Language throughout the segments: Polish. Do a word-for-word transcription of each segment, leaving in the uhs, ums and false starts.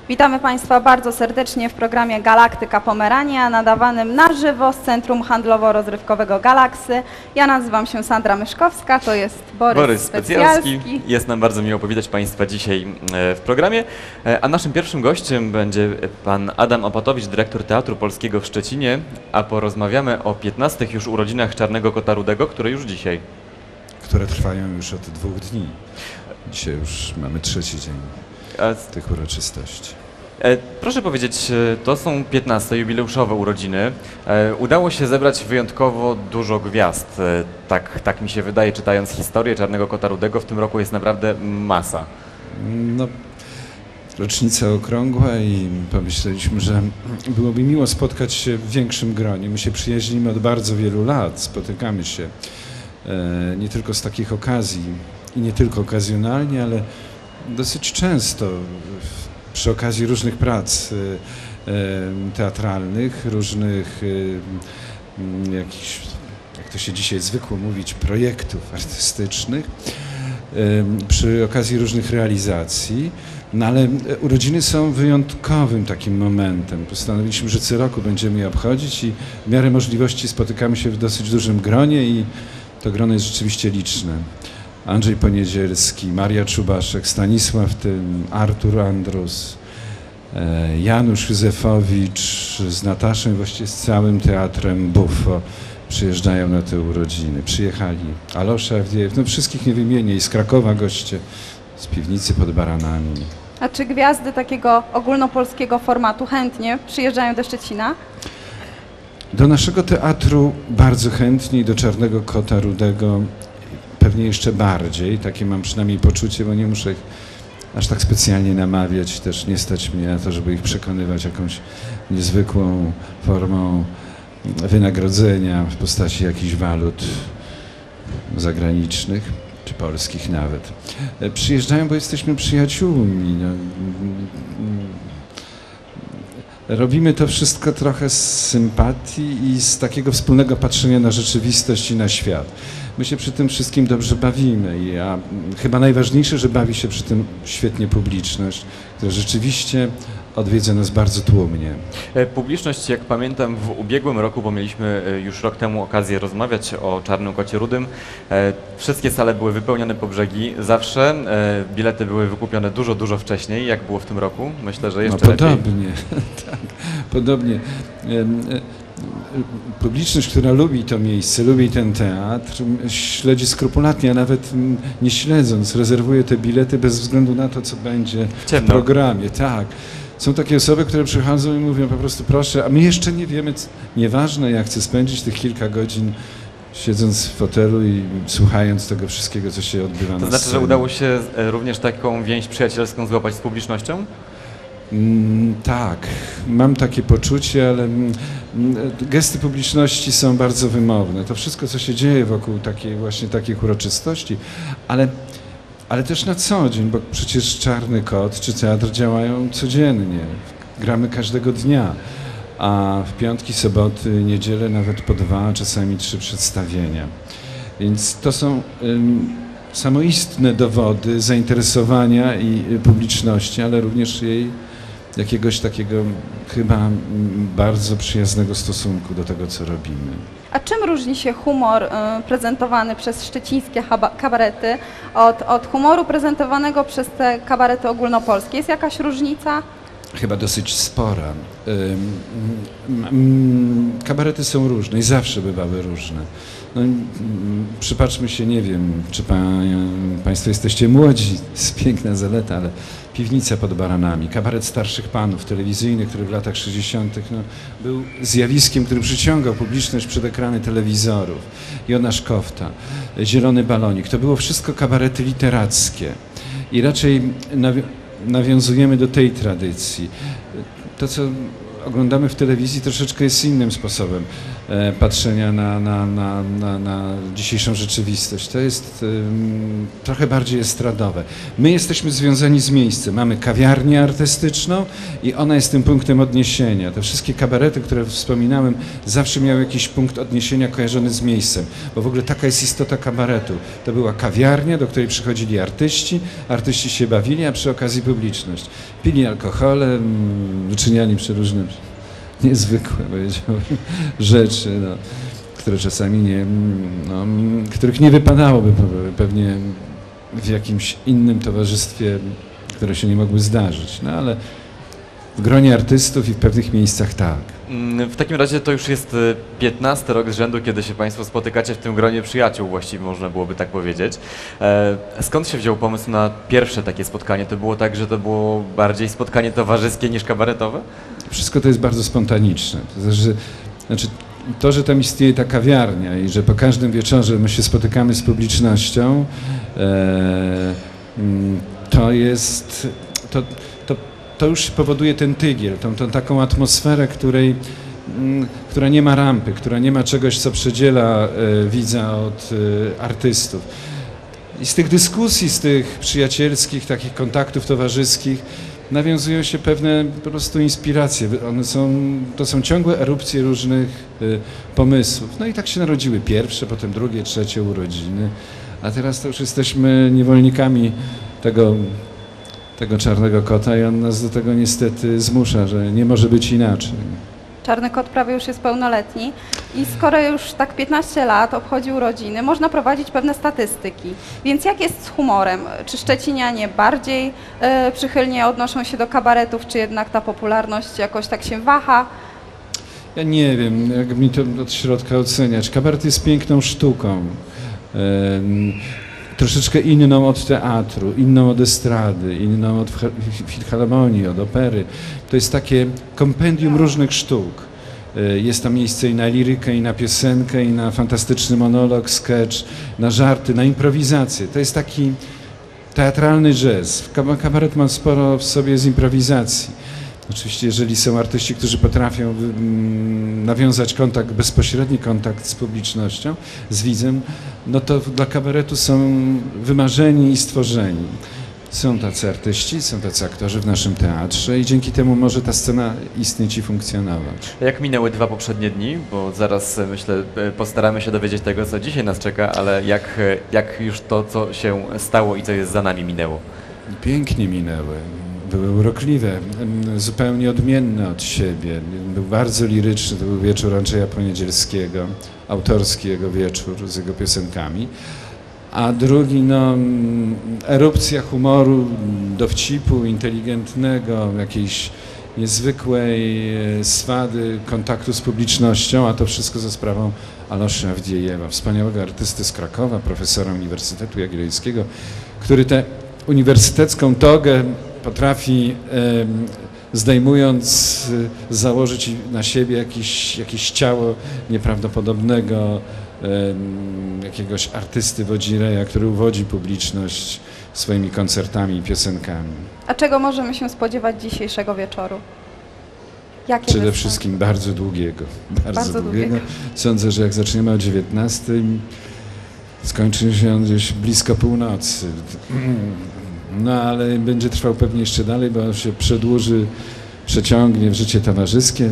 Witamy Państwa bardzo serdecznie w programie Galaktyka Pomerania, nadawanym na żywo z Centrum Handlowo-Rozrywkowego Galaksy. Ja nazywam się Sandra Myszkowska, to jest Borys, Borys Specjalski. Specjalski. Jest nam bardzo miło powitać Państwa dzisiaj w programie, a naszym pierwszym gościem będzie pan Adam Opatowicz, dyrektor Teatru Polskiego w Szczecinie, a porozmawiamy o piętnastych już urodzinach Czarnego Kota Rudego, które już dzisiaj. Które trwają już od dwóch dni. Dzisiaj już mamy trzeci dzień tych uroczystości. Proszę powiedzieć, to są piętnaste jubileuszowe urodziny. Udało się zebrać wyjątkowo dużo gwiazd. Tak, tak mi się wydaje, czytając historię Czarnego Kota Rudego. W tym roku jest naprawdę masa. No, rocznica okrągła i pomyśleliśmy, że byłoby miło spotkać się w większym gronie. My się przyjaźnimy od bardzo wielu lat, spotykamy się e, nie tylko z takich okazji i nie tylko okazjonalnie, ale dosyć często przy okazji różnych prac e, teatralnych, różnych e, jakichś, jak to się dzisiaj zwykło mówić, projektów artystycznych, e, przy okazji różnych realizacji. No ale urodziny są wyjątkowym takim momentem. Postanowiliśmy, że co roku będziemy je obchodzić i w miarę możliwości spotykamy się w dosyć dużym gronie i to grono jest rzeczywiście liczne. Andrzej Poniedzielski, Maria Czubaszek, Stanisław Tym, Artur Andrus, Janusz Józefowicz z Nataszą, właściwie z całym teatrem Buffo przyjeżdżają na te urodziny. Przyjechali Alosza Awdiejew, no wszystkich nie wymienię, i z Krakowa goście, z Piwnicy pod Baranami. A czy gwiazdy takiego ogólnopolskiego formatu chętnie przyjeżdżają do Szczecina? Do naszego teatru bardzo chętnie i do Czarnego Kota Rudego pewnie jeszcze bardziej. Takie mam przynajmniej poczucie, bo nie muszę ich aż tak specjalnie namawiać. Też nie stać mnie na to, żeby ich przekonywać jakąś niezwykłą formą wynagrodzenia w postaci jakichś walut zagranicznych, czy polskich nawet. Przyjeżdżają, bo jesteśmy przyjaciółmi. No. Robimy to wszystko trochę z sympatii i z takiego wspólnego patrzenia na rzeczywistość i na świat. My się przy tym wszystkim dobrze bawimy, a chyba najważniejsze, że bawi się przy tym świetnie publiczność, która rzeczywiście odwiedza nas bardzo tłumnie. Publiczność, jak pamiętam, w ubiegłym roku, bo mieliśmy już rok temu okazję rozmawiać o Czarnym Kocie Rudym, wszystkie sale były wypełnione po brzegi, zawsze bilety były wykupione dużo, dużo wcześniej. Jak było w tym roku? Myślę, że jeszcze no, podobnie, lepiej. tak, podobnie. Publiczność, która lubi to miejsce, lubi ten teatr, śledzi skrupulatnie, a nawet nie śledząc, rezerwuje te bilety bez względu na to, co będzie w programie. Tak. Są takie osoby, które przychodzą i mówią po prostu proszę, a my jeszcze nie wiemy, nieważne, ja chcę spędzić tych kilka godzin siedząc w fotelu i słuchając tego wszystkiego, co się odbywa na scenie. To znaczy, że udało się również taką więź przyjacielską złapać z publicznością? Mm, tak, mam takie poczucie, ale mm, gesty publiczności są bardzo wymowne. To wszystko, co się dzieje wokół takiej właśnie takich uroczystości, ale, ale też na co dzień, bo przecież Czarny Kot czy teatr działają codziennie, gramy każdego dnia, a w piątki, soboty, niedzielę nawet po dwa, czasami trzy przedstawienia. Więc to są ym, samoistne dowody zainteresowania i publiczności, ale również jej jakiegoś takiego chyba bardzo przyjaznego stosunku do tego, co robimy. A czym różni się humor y, prezentowany przez szczecińskie kabarety od, od humoru prezentowanego przez te kabarety ogólnopolskie? Jest jakaś różnica? Chyba dosyć spora. Kabarety są różne i zawsze bywały różne. No, przypatrzmy się, nie wiem, czy pa, Państwo jesteście młodzi, jest piękna zaleta, ale Piwnica pod Baranami, kabaret starszych panów telewizyjny, który w latach sześćdziesiątych no, był zjawiskiem, który przyciągał publiczność przed ekrany telewizorów. Jonasz Kofta, Zielony Balonik, to było wszystko kabarety literackie i raczej nawi nawiązujemy do tej tradycji. To, co oglądamy w telewizji, troszeczkę jest innym sposobem e, patrzenia na, na, na, na, na dzisiejszą rzeczywistość. To jest um, trochę bardziej estradowe. My jesteśmy związani z miejscem. Mamy kawiarnię artystyczną i ona jest tym punktem odniesienia. Te wszystkie kabarety, które wspominałem, zawsze miały jakiś punkt odniesienia kojarzony z miejscem, bo w ogóle taka jest istota kabaretu. To była kawiarnia, do której przychodzili artyści, artyści się bawili, a przy okazji publiczność. Pili alkohole, wyczyniali przeróżne, niezwykłe, powiedziałbym, rzeczy, no, które czasami nie, no, których nie wypadałoby pewnie w jakimś innym towarzystwie, które się nie mogły zdarzyć, no ale w gronie artystów i w pewnych miejscach tak. W takim razie to już jest piętnasty rok z rzędu, kiedy się Państwo spotykacie w tym gronie przyjaciół, właściwie można byłoby tak powiedzieć. Skąd się wziął pomysł na pierwsze takie spotkanie? To było tak, że to było bardziej spotkanie towarzyskie niż kabaretowe? Wszystko to jest bardzo spontaniczne. To znaczy, znaczy to, że tam istnieje ta kawiarnia i że po każdym wieczorze my się spotykamy z publicznością, e, to jest... To, to, to już powoduje ten tygiel, tą, tą taką atmosferę, której, m, która nie ma rampy, która nie ma czegoś, co przedziela e, widza od e, artystów. I z tych dyskusji, z tych przyjacielskich, takich kontaktów towarzyskich nawiązują się pewne po prostu inspiracje. One są, to są ciągłe erupcje różnych y, pomysłów. No i tak się narodziły pierwsze, potem drugie, trzecie urodziny, a teraz to już jesteśmy niewolnikami tego, tego czarnego kota i on nas do tego niestety zmusza, że nie może być inaczej. Czarny kot prawie już jest pełnoletni i skoro już tak piętnaście lat obchodzi urodziny, można prowadzić pewne statystyki. Więc jak jest z humorem? Czy szczecinianie bardziej e, przychylnie odnoszą się do kabaretów, czy jednak ta popularność jakoś tak się waha? Ja nie wiem, jak mi to od środka oceniać. Kabaret jest piękną sztuką. Ym, troszeczkę inną od teatru, inną od estrady, inną od filharmonii, od opery. To jest takie kompendium różnych sztuk. Jest tam miejsce i na lirykę, i na piosenkę, i na fantastyczny monolog, sketch, na żarty, na improwizację. To jest taki teatralny jazz. Kabaret ma sporo w sobie z improwizacji. Oczywiście, jeżeli są artyści, którzy potrafią nawiązać kontakt, bezpośredni kontakt z publicznością, z widzem, no to dla kabaretu są wymarzeni i stworzeni. Są tacy artyści, są tacy aktorzy w naszym teatrze i dzięki temu może ta scena istnieć i funkcjonować. Jak minęły dwa poprzednie dni, bo zaraz myślę postaramy się dowiedzieć tego, co dzisiaj nas czeka, ale jak, jak już to, co się stało i co jest za nami minęło? Pięknie minęły. Były urokliwe, zupełnie odmienne od siebie. Był bardzo liryczny, to był wieczór Andrzeja Poniedzielskiego, autorski jego wieczór z jego piosenkami. A drugi, no, erupcja humoru, dowcipu inteligentnego, jakiejś niezwykłej swady kontaktu z publicznością, a to wszystko za sprawą Alosza Awdiejewa, wspaniałego artysty z Krakowa, profesora Uniwersytetu Jagiellońskiego, który tę uniwersytecką togę potrafi, zdejmując, założyć na siebie jakieś, jakieś ciało nieprawdopodobnego jakiegoś artysty wodzireja, który uwodzi publiczność swoimi koncertami i piosenkami. A czego możemy się spodziewać dzisiejszego wieczoru? Jakie Przede występy? wszystkim bardzo długiego. Bardzo, Bardzo długiego. długiego. Sądzę, że jak zaczniemy o dziewiętnastej, skończy się on gdzieś blisko północy. No ale będzie trwał pewnie jeszcze dalej, bo się przedłuży, przeciągnie w życie towarzyskie.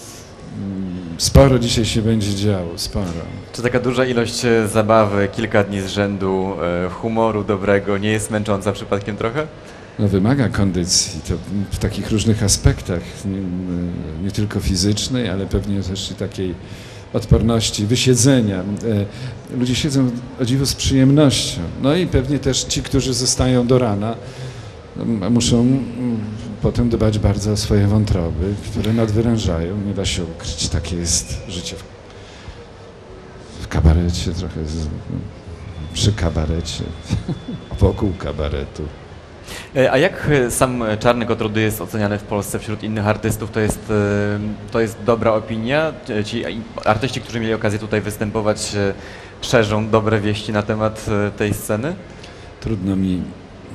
Sporo dzisiaj się będzie działo, sporo. Czy taka duża ilość zabawy, kilka dni z rzędu, humoru dobrego nie jest męcząca przypadkiem trochę? No wymaga kondycji, to w takich różnych aspektach, nie, nie tylko fizycznej, ale pewnie też i takiej odporności, wysiedzenia. Ludzie siedzą o dziwo z przyjemnością. No i pewnie też ci, którzy zostają do rana, muszą potem dbać bardzo o swoje wątroby, które nadwyrężają. Nie da się ukryć. Takie jest życie w, w kabarecie, trochę z, przy kabarecie, wokół kabaretu. A jak sam Czarny Kot Rudy jest oceniany w Polsce wśród innych artystów? To jest, to jest dobra opinia? Ci artyści, którzy mieli okazję tutaj występować, szerzą dobre wieści na temat tej sceny? Trudno mi,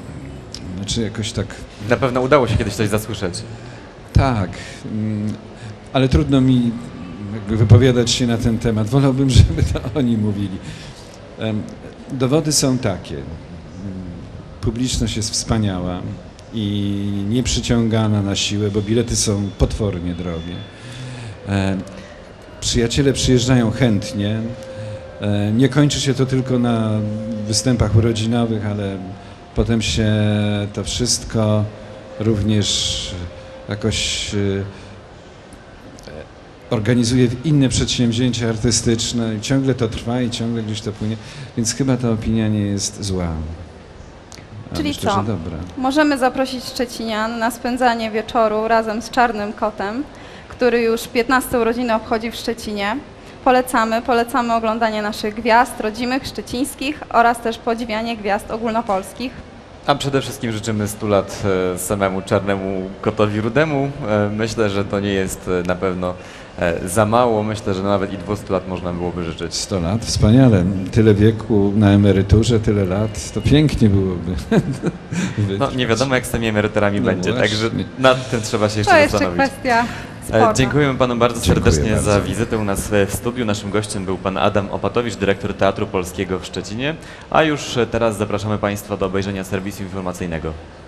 znaczy jakoś tak... Na pewno udało się kiedyś coś zasłyszeć. Tak. ale trudno mi jakby wypowiadać się na ten temat. Wolałbym, żeby to oni mówili. Em, Dowody są takie. Publiczność jest wspaniała i nie przyciągana na siłę, bo bilety są potwornie drogie. E, Przyjaciele przyjeżdżają chętnie. E, Nie kończy się to tylko na występach urodzinowych, ale potem się to wszystko również jakoś e, organizuje w inne przedsięwzięcia artystyczne. Ciągle to trwa i ciągle gdzieś to płynie, więc chyba ta opinia nie jest zła. A Czyli myślę, co? że dobra. Możemy zaprosić Szczecinian na spędzanie wieczoru razem z Czarnym Kotem, który już piętnaste urodziny obchodzi w Szczecinie. Polecamy, polecamy oglądanie naszych gwiazd rodzimych, szczecińskich oraz też podziwianie gwiazd ogólnopolskich. A przede wszystkim życzymy stu lat e, samemu Czarnemu Kotowi Rudemu. E, Myślę, że to nie jest e, na pewno e, za mało. Myślę, że nawet i dwustu lat można byłoby życzyć. sto lat, wspaniale. Tyle wieku na emeryturze, tyle lat, to pięknie byłoby. No nie wiadomo, jak z tymi emeryturami No będzie, właśnie. także nad tym trzeba się jeszcze To jeszcze zastanowić. kwestia E, sporna. Dziękujemy panu bardzo Dziękuję serdecznie bardzo. za wizytę u nas e, w studiu. Naszym gościem był pan Adam Opatowicz, dyrektor Teatru Polskiego w Szczecinie. A już e, teraz zapraszamy państwa do obejrzenia serwisu informacyjnego.